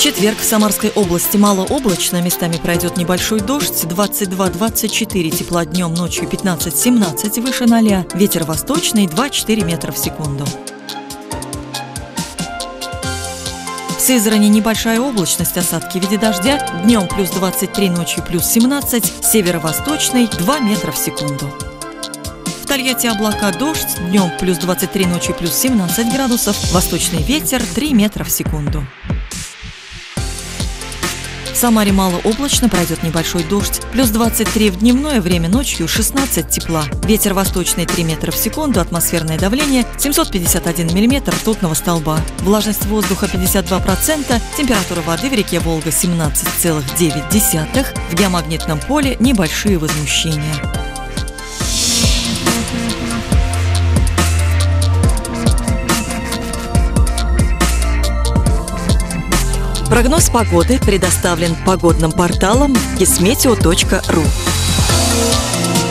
четверг в Самарской области малооблачно, местами пройдет небольшой дождь, 22-24 тепла днем, ночью 15-17 выше 0, ветер восточный 2-4 метра в секунду. В Сызрани небольшая облачность, осадки в виде дождя, днем плюс 23, ночью плюс 17, северо-восточный 2 метра в секунду. В Тольятти облака, дождь, днем плюс 23, ночью плюс 17 градусов, восточный ветер 3 метра в секунду. В Самаре малооблачно, пройдет небольшой дождь, плюс 23 в дневное время, ночью 16 тепла. Ветер восточный 3 метра в секунду, атмосферное давление 751 миллиметр ртутного столба. Влажность воздуха 52%, температура воды в реке Волга 17,9, в геомагнитном поле небольшие возмущения. Прогноз погоды предоставлен погодным порталом kismeteo.ru.